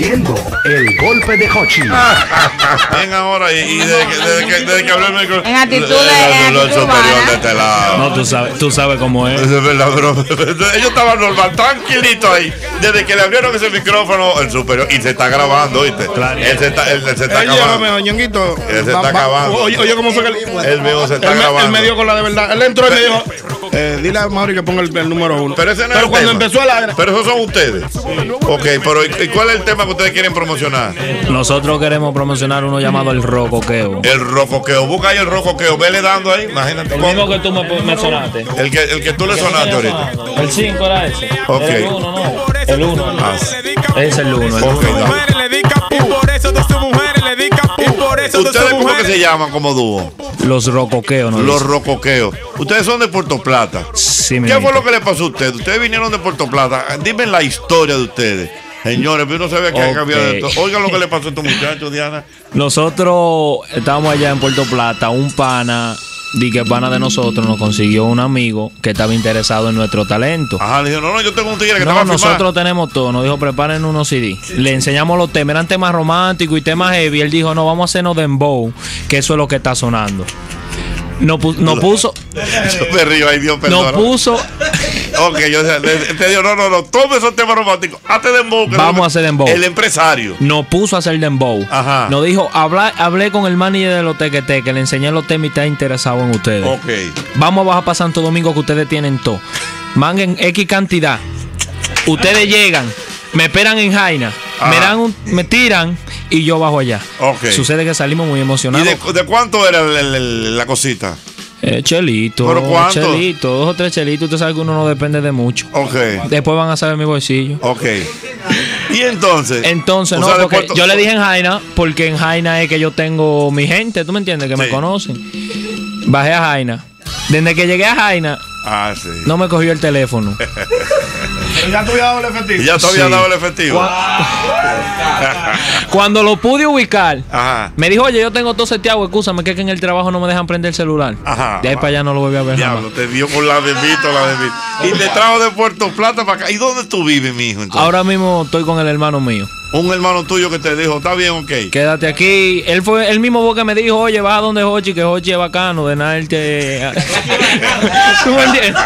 oyendo El Golpe de Hochi. Ven ahora y desde que hablé el micrófono. En actitud de superior de este lado. No, tú sabes cómo es. Es verdad, pero ellos estaban normal, tranquilitos ahí. Desde que le abrieron ese micrófono, el superior, y se está grabando, ¿oíste? Claro. Él se está acabando. Ñonguito. Él se está acabando. Oye, ¿cómo fue que Él mismo se está grabando. Él me dio con la de verdad. Él entró y me dijo, dile a Mauri que ponga el número 1. Pero ese no es el cuando tema. empezó el aire. Pero esos son ustedes. Ok, pero ¿y cuál es el tema que ustedes quieren promocionar? Nosotros queremos promocionar uno llamado El Rocoqueo. El rocoqueo. Busca ahí el rocoqueo. Vele dando ahí. Imagínate. El mismo que tú me sonaste. El que tú le sonaste ahorita. El 5 era ese. Ok. Era el 1, no. El 1. Ah, Es el 1. ok, ¿ustedes cómo que se llaman como dúo? Los Rocoqueos, ¿no? Los rocoqueos. Ustedes son de Puerto Plata. Sí, ¿Qué fue lo que le pasó a ustedes? Ustedes vinieron de Puerto Plata. Dime la historia de ustedes. Señores, pero no sabía que había de todo. Oigan lo que le pasó a estos muchachos, Diana. Nosotros estábamos allá en Puerto Plata. Un pana, que pana de nosotros, nos consiguió un amigo que estaba interesado en nuestro talento. Ajá, le dijo, no, yo tengo un tigre que te va No, a firmar. nosotros tenemos todo. Nos dijo, preparen unos CD. Le enseñamos los temas. Eran temas románticos y temas heavy. Él dijo, no, vamos a hacernos dembow, que eso es lo que está sonando. Nos puso. Yo me río, ay Dios, perdón. Nos puso. Ok, yo te digo, no, tome esos temas románticos. Hazte dembow. Vamos a hacer dembow. El empresario. Nos puso a hacer dembow. Ajá. Nos dijo, hablé con el manager de los tequetes, que le enseñé los temas y está interesado en ustedes. Ok. Vamos a bajar para Santo Domingo, que ustedes tienen todo. Manguen X cantidad. Ustedes llegan, me esperan en Jaina, me tiran y yo bajo allá. Ok. Sucede que salimos muy ¿Y emocionados. de cuánto era la cosita? Chelito. ¿Pero cuánto? Chelito, 2 o 3 chelitos. Usted sabe que uno no depende de mucho. Ok. Después van a saber mi bolsillo. Ok. Y entonces. Entonces, o no, sea, de porque Puerto- yo le dije en Jaina, porque en Jaina es que yo tengo mi gente, ¿tú me entiendes? Que me Sí. conocen. Bajé a Jaina. Desde que llegué a Jaina, Ah, sí. no me cogió el teléfono. Ya te había dado el efectivo. Y ya te había Sí. dado el efectivo. Cuando lo pude ubicar, Ajá. me dijo, oye, yo tengo todo seteado, escúchame, que en el trabajo no me dejan prender el celular. Ajá. De ahí para allá no lo volví a ver jamás. Diablo, te dio por la de Vito, la de Vito. Y te trajo de Puerto Plata para acá. ¿Y dónde tú vives, mijo? Entonces? Ahora mismo estoy con el hermano mío. Un hermano tuyo que te dijo, está bien, ok. Quédate aquí. Él fue el mismo vos que me dijo, oye, vas a donde Hochi, que Hochi es bacano, de nada él te... ¿Tú me entiendes?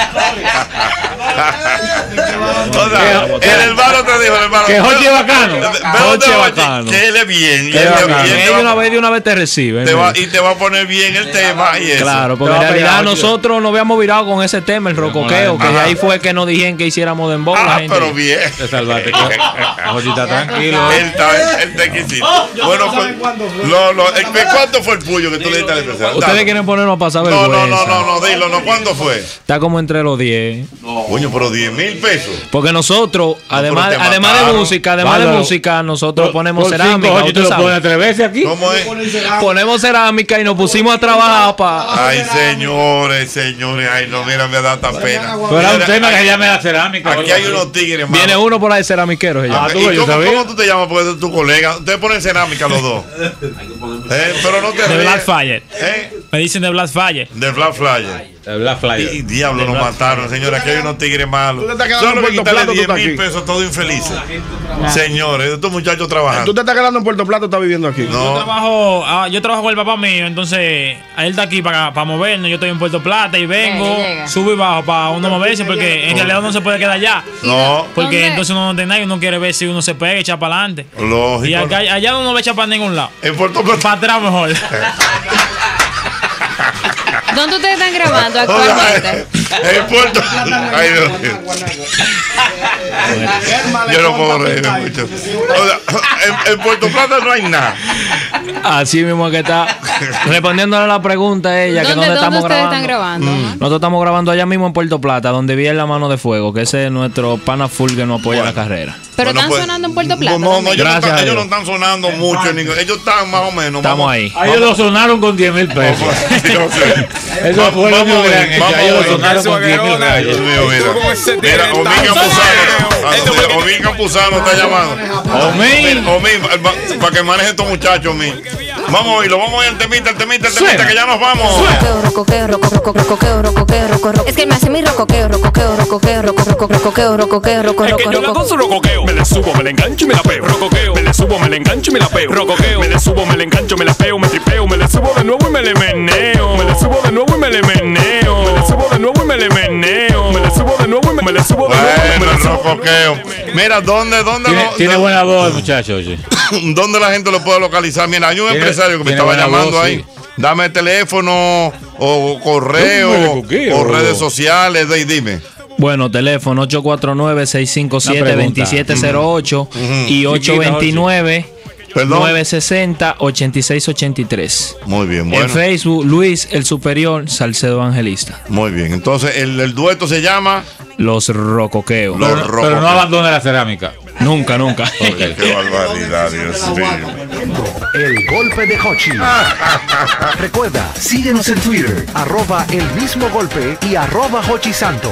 O sea, el hermano te dijo, el hermano. Que Hochi es bacano. Ve Hochi dónde es va, bacano. que él es bien. Qué Él es bacano. bien, Él de una vez te recibe. y te va a poner bien el tema y eso. Claro, porque en realidad nosotros nos habíamos virado con ese tema, el rocoqueo, que de ahí fue que nos dijeron que hiciéramos dembow. la Ah, gente. pero bien. Te salvaste. Oye, está tranquilo. Él está exquisito. Bueno, pues, ¿cuánto fue el puyo que tú le diste al empresario? Ustedes quieren ponernos a pasar No, vergüenza. dilo, no. ¿Cuándo fue? Está como entre los 10. Coño, pero 10,000 pesos. Porque nosotros, además, pero te además de mataron. música, nosotros ponemos Por cerámica. 5 usted te lo sabe. pones 3 veces aquí. ¿Cómo es? Ponemos cerámica y nos pusimos a trabajar para. Ay, señores. Ay, no, mira, me da esta pena. Pero era un tema que se llama la cerámica. Aquí hay unos tigres, mano. Viene uno por ahí ceramiquero. se llama. Ah, tú, ¿Y yo sabía. cómo tú te llamas? Porque es tu colega. Ustedes ponen cerámica los dos. Pero no te De ríes. Blackfire. ¿Eh? Me dicen de Blackfire. De Black Flyer. Black Flyer. Y diablo, nos mataron, señora. Aquí hay unos tigres malos. Tú te estás quedando Solo en que Puerto quitarle Plata, tú 10,000 estás pesos, todo infelices. Señores, estos muchachos ¿Tú trabajando. te estás quedando en Puerto Plata o estás viviendo aquí? No. Yo trabajo con el papá mío, entonces él está aquí para movernos. Yo estoy en Puerto Plata y vengo, Llega. subo y bajo para uno moverse, porque en realidad uno se puede quedar allá. No. Porque ¿Dónde? entonces uno no tiene nada y uno quiere ver si uno se pega y echa para adelante. Lógico. Y allá uno no va a echar para ningún lado. En Puerto Plata. Para atrás mejor. ¿Dónde ustedes están grabando actualmente? En Puerto. Ay, Dios mío. Yo no puedo reírme mucho. O sea, en Puerto Plata no hay nada. Así mismo que está. Respondiéndole a la pregunta a ella, que ¿Dónde dónde estamos ustedes grabando. están grabando? Ajá. Nosotros estamos grabando allá mismo en Puerto Plata, donde vi la mano de fuego, que ese es nuestro pana full que nos apoya en la carrera. Pero Bueno, están pues, sonando en Puerto Plata. No, también. ellos, no Gracias a están, ellos no Dios. están sonando mucho. Ellos están más o menos. Estamos ahí. A ellos lo sonaron con 10,000 pesos. Yo sé. Eso fue lo único que le han hecho. Vamos A ellos a lo ver. sonaron con 10,000 Dios pesos. mío, mira. Mira, Omín Campuzano. Omín Campuzano está llamando. Omín, para que maneje estos muchachos, Omín. Vamos y lo vamos a ir al temita, que ya nos vamos. Rocoqueo, rocoqueo, rocoqueo. Es que me hace mi rocoqueo, rocoqueo. Es que yo le hago su rocoqueo. Me le subo, me le engancho y me la peo. Rocoqueo. Me le subo, me le engancho y me la peo. Rocoqueo. Me le subo, me le engancho, me la peo, me tripeo. Me le subo de nuevo y me le meneo. Me le subo de nuevo y me le meneo. Me le subo de nuevo y me le meneo. Me le subo de nuevo y me le subo de nuevo. Bueno, el rocoqueo. Mira, ¿dónde Tiene buena voz, muchacho. Sí. ¿Dónde la gente lo puede localizar? Mira, hay un empresario que me estaba llamando voz, ahí. Sí. Dame teléfono o correo o redes sociales. Dime. Bueno, teléfono 849-657-2708 y 829-960-8683. Muy bien, bueno. En Facebook, Luis el Superior Salcedo Evangelista. Muy bien. Entonces, el dueto se llama Los Rocoqueos. Pero no abandone la cerámica. Nunca. Oye, qué barbaridad, Dios mío. El golpe de Hochi. Recuerda, síguenos en Twitter, @elmismogolpe y @HochiSanto.